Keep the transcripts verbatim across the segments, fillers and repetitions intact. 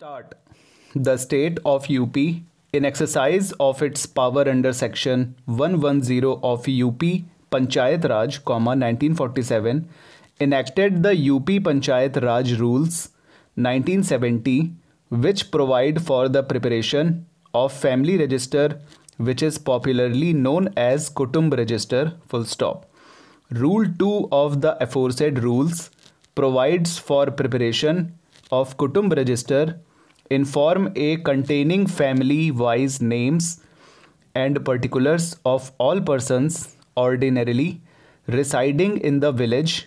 Start. The state of U P, in exercise of its power under Section one hundred ten of U P Panchayat Raj, nineteen forty-seven, enacted the U P Panchayat Raj Rules nineteen seventy, which provide for the preparation of family register, which is popularly known as Kutumb Register. Full stop. Rule two of the aforesaid rules provides for preparation of Kutumb Register in Form A containing family-wise names and particulars of all persons ordinarily residing in the village.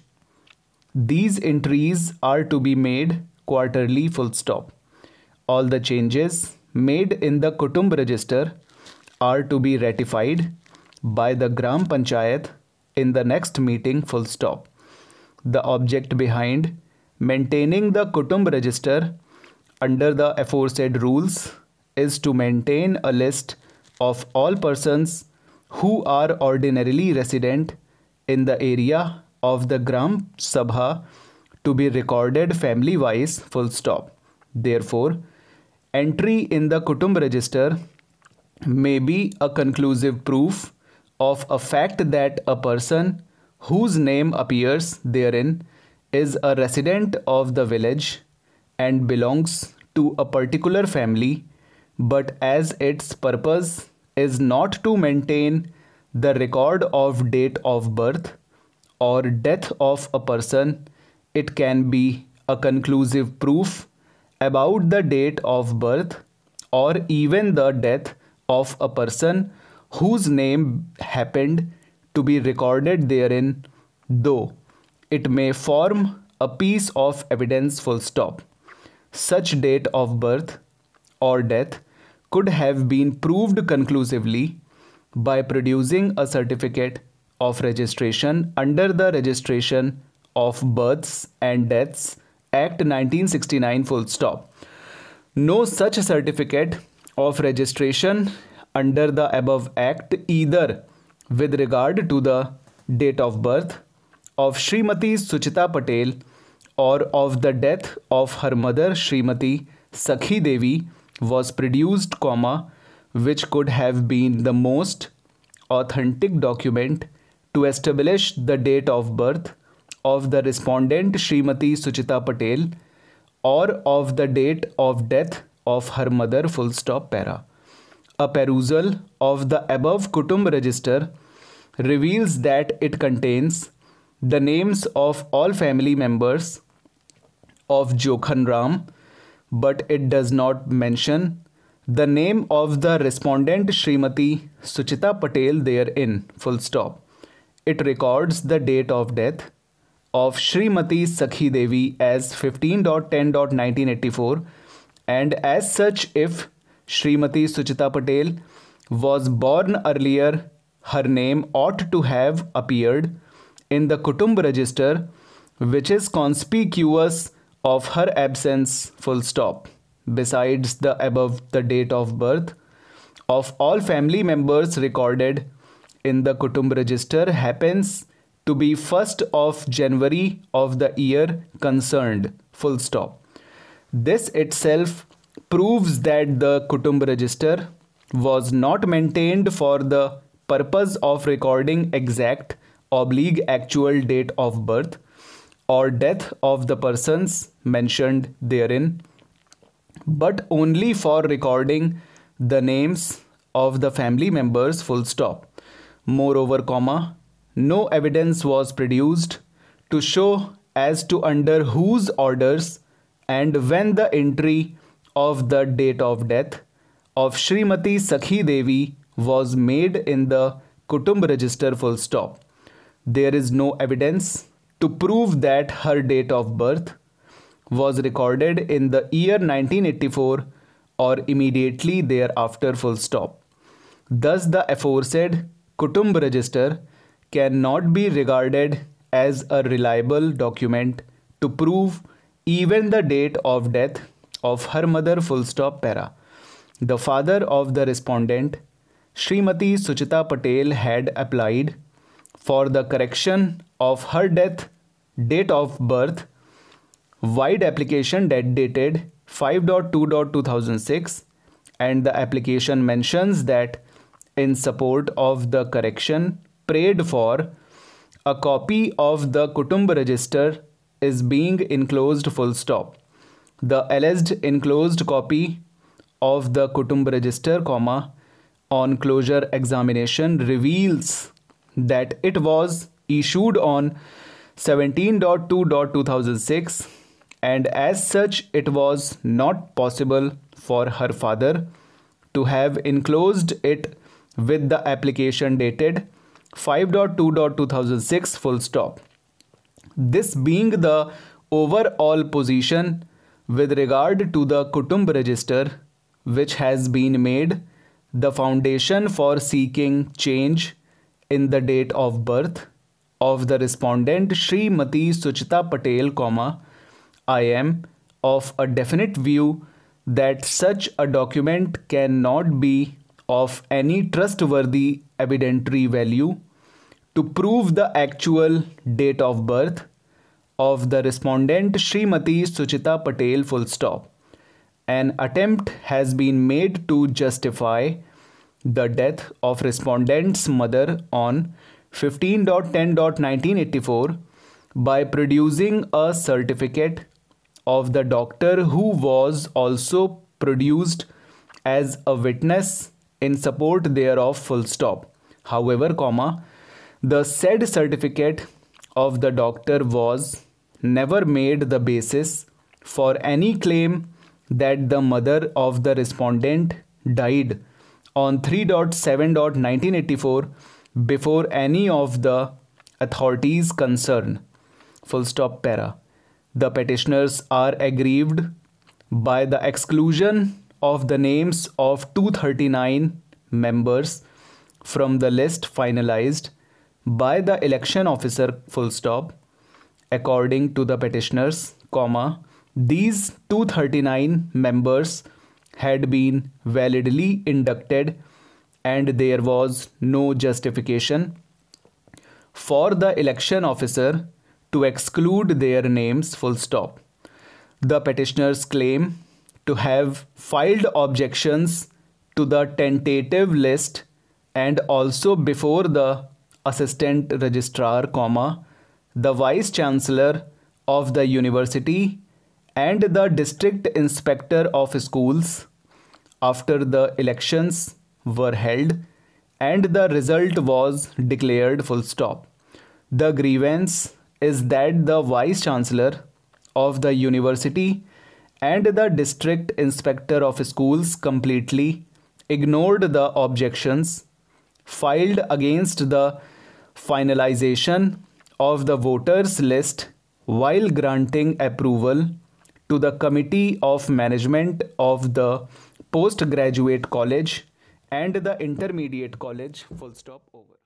These entries are to be made quarterly. Full stop. All the changes made in the Kutumb Register are to be ratified by the Gram Panchayat in the next meeting. Full stop. The object behind maintaining the Kutumb Register under the aforesaid rules is to maintain a list of all persons who are ordinarily resident in the area of the Gram Sabha to be recorded family-wise. Full stop. Therefore, entry in the Kutumb Register may be a conclusive proof of a fact that a person whose name appears therein is a resident of the village and belongs to a particular family, but as its purpose is not to maintain the record of date of birth or death of a person, it can be a conclusive proof about the date of birth or even the death of a person whose name happened to be recorded therein, though it may form a piece of evidence. Full stop. Such date of birth or death could have been proved conclusively by producing a certificate of registration under the Registration of Births and Deaths Act nineteen sixty-nine. Full stop. No such certificate of registration under the above act, either with regard to the date of birth of Srimati Suchita Patel or of the death of her mother Srimati Sakhi Devi, was produced, comma, which could have been the most authentic document to establish the date of birth of the respondent Srimati Suchita Patel or of the date of death of her mother. Full stop. Para. A perusal of the above Kutumb Register reveals that it contains the names of all family members of Jokhan Ram, but it does not mention the name of the respondent Srimati Suchita Patel therein. Full stop. It records the date of death of Srimati Sakhi Devi as fifteen ten nineteen eighty-four, and as such, if Srimati Suchita Patel was born earlier, her name ought to have appeared in the Kutumb Register, which is conspicuous of her absence. Full stop. Besides the above, the date of birth of all family members recorded in the Kutumb Register happens to be first of January of the year concerned. Full stop. This itself proves that the Kutumb Register was not maintained for the purpose of recording exact oblique actual date of birth or death of the persons mentioned therein, but only for recording the names of the family members. Full stop. Moreover, comma, no evidence was produced to show as to under whose orders and when the entry of the date of death of Srimati Sakhi Devi was made in the Kutumb Register. Full stop. There is no evidence to prove that her date of birth was recorded in the year nineteen eighty-four or immediately thereafter. Full stop. Thus, the aforesaid Kutumb Register cannot be regarded as a reliable document to prove even the date of death of her mother. Full stop. Para. The father of the respondent, Srimati Suchita Patel, had applied for the correction of her death date of birth, wide application that dated five point two point two thousand six, and the application mentions that in support of the correction prayed for, a copy of the Kutumb register is being enclosed full stop. The alleged enclosed copy of the Kutumb register, comma, on closure examination reveals that it was issued on seventeen point two point two thousand six, and as such it was not possible for her father to have enclosed it with the application dated five point two point two thousand six full stop. This being the overall position with regard to the Kutumb register, which has been made the foundation for seeking change in the date of birth of the respondent Srimati Suchita Patel, comma, I am of a definite view that such a document cannot be of any trustworthy evidentiary value to prove the actual date of birth of the respondent Srimati Suchita Patel, full stop. An attempt has been made to justify the death of respondent's mother on fifteen ten nineteen eighty-four by producing a certificate of the doctor who was also produced as a witness in support thereof, full stop. However, comma, the said certificate of the doctor was never made the basis for any claim that the mother of the respondent died on three seven nineteen eighty-four before any of the authorities concerned, full stop, para. The petitioners are aggrieved by the exclusion of the names of two hundred thirty-nine members from the list finalized by the election officer, full stop. According to the petitioners, comma, these two hundred thirty-nine members had been validly inducted and there was no justification for the election officer to exclude their names, full stop. The petitioners claim to have filed objections to the tentative list and also before the assistant registrar, comma, the vice chancellor of the university and the district inspector of schools after the elections were held and the result was declared, full stop. The grievance is that the vice chancellor of the university and the district inspector of schools completely ignored the objections filed against the finalization of the voters list while granting approval to the Committee of Management of the Postgraduate College and the Intermediate College, full stop, over.